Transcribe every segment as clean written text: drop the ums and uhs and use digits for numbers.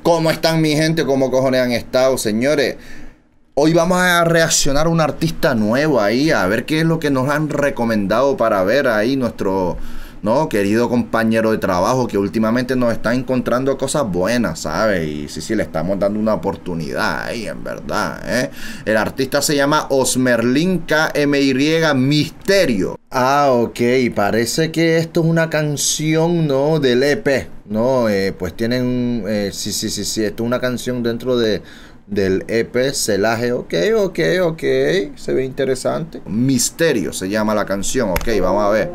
¿Cómo están mi gente? ¿Cómo cojones han estado, señores? Hoy vamos a reaccionar a un artista nuevo ahí, a ver qué es lo que nos han recomendado para ver ahí nuestro querido compañero de trabajo que últimamente nos está encontrando cosas buenas, ¿sabes? Y sí, le estamos dando una oportunidad ahí, en verdad, ¿eh? El artista se llama Osmerlin KMY Misterio. Ah, ok, parece que esto es una canción, ¿no? Del EP, ¿no? Pues tienen, sí, esto es una canción dentro del EP Celaje. Ok, se ve interesante. Misterio se llama la canción, ok, vamos a ver.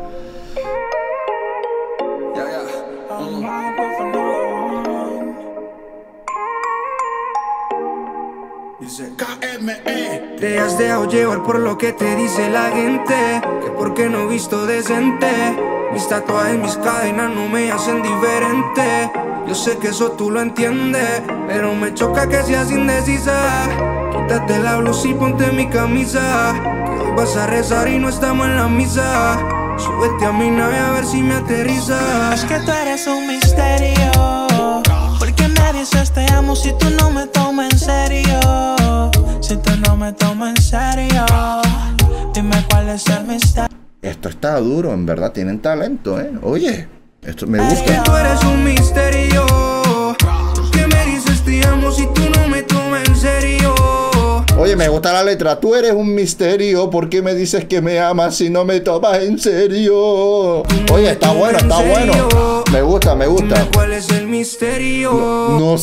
Dice KME. Te has dejado llevar por lo que te dice la gente, que porque no visto decente. Mis tatuajes, mis cadenas no me hacen diferente. Yo sé que eso tú lo entiendes, pero me choca que seas indecisa. Quítate la blusa y ponte mi camisa, que hoy vas a rezar y no estamos en la misa. Súbete a mi nave a ver si me aterriza. Es que tú eres un misterio, porque me dices te amo si tú no me tomas en serio. Si tú no me tomas en serio, dime cuál es el misterio. Esto está duro, en verdad, tienen talento, ¿eh? Oye, esto me gusta. Es que tú eres un misterio, porque me dices te amo si tú no me tomas en serio. Oye, me gusta la letra. Tú eres un misterio, ¿por qué me dices que me amas si no me tomas en serio? Oye, está bueno, está bueno. Me gusta. ¿Cuál es el misterio? No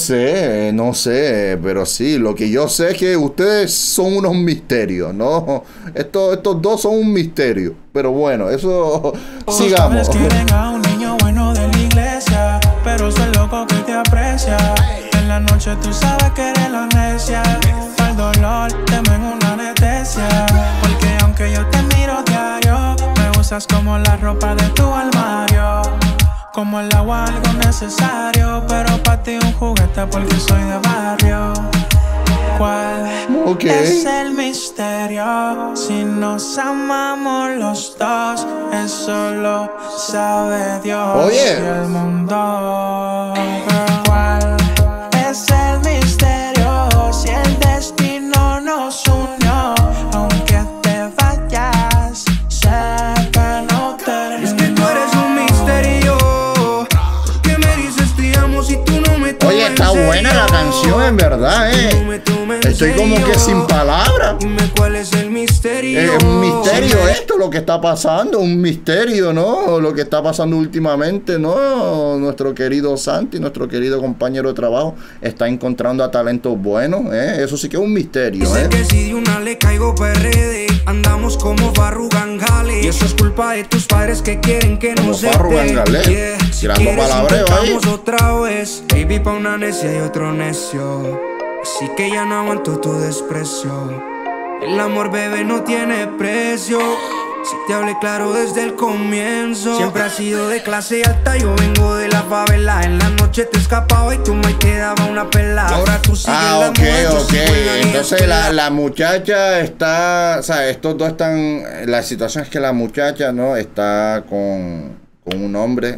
sé, pero sí, lo que yo sé es que ustedes son unos misterios, ¿no? Estos dos son un misterio. Pero bueno, eso sigamos. Quieren a un niño bueno de la iglesia, pero soy loco que te aprecia. En la noche tú sabes que eres la necia. El dolor temen una anestesia, porque aunque yo te miro diario, me usas como la ropa de tu armario, como el agua algo necesario, pero para ti un juguete porque soy de barrio. ¿Cuál es el misterio? Si nos amamos los dos, eso lo sabe Dios y el mundo. ¿Cuál es el misterio? Si el destino nos unió, aunque te vayas, sé que no terminó. Es que tú eres un misterio, que me dices te amo si tú no me tomas. Oye, está buena la canción, en verdad, Estoy como que sin palabras. Dime cuál es el misterio. Es un misterio esto, lo que está pasando, un misterio, ¿no? Lo que está pasando últimamente, ¿no? Nuestro querido Santi, nuestro querido compañero de trabajo, está encontrando a talentos buenos, Eso sí que es un misterio, Dice que si de una le caigo PRD, andamos como Farru Gangale. Y eso es culpa de tus padres que quieren que no se dé. Si tirando palabreo ahí. Otra vez, baby, pa' una necia y otro necio. Así que ya no aguanto tu desprecio. El amor, bebé, no tiene precio. Si te hablé claro desde el comienzo, siempre has sido de clase alta, yo vengo de la favela. En la noche te escapaba y tú me quedaba una pela. Ahora tú sigues la mujer, Entonces la muchacha está, o sea, estos dos están, la situación es que la muchacha, ¿no? Está con un hombre.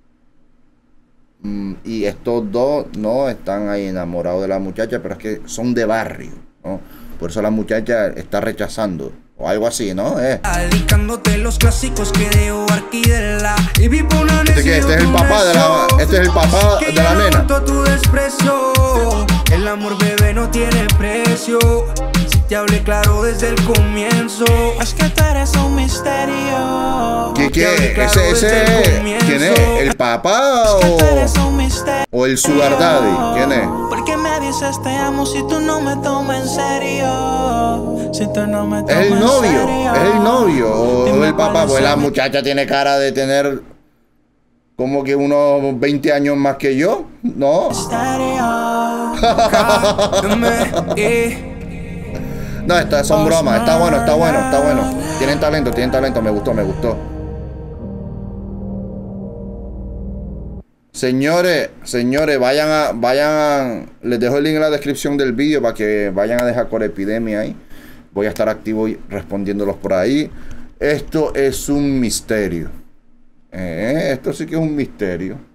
Y estos dos no están ahí enamorados de la muchacha, pero es que son de barrio, ¿no? Por eso la muchacha está rechazando o algo así, ¿no? Dedicándote los clásicos que debo Arquidela. Este es el papá de la nena. Tu desprecio. El amor, bebé, no tiene precio. Si te hablé claro desde el comienzo. Es que tú eres un misterio. ¿Qué? ¿Quién es? ¿El papá o el sugar daddy? ¿Quién es? Porque me dices te amo si tú no me tomas en serio. Si tú no me tomas ¿Es el novio? en serio. ¿Es el novio o el papá? Pues la el muchacha tiene cara de tener como que unos 20 años más que yo, ¿no? No, estas son bromas. Está bueno. Tienen talento. Me gustó. Señores, vayan, les dejo el link en la descripción del vídeo para que vayan a dejar Corepidemia ahí. Voy a estar activo y respondiéndolos por ahí. Esto es un misterio. Esto sí que es un misterio.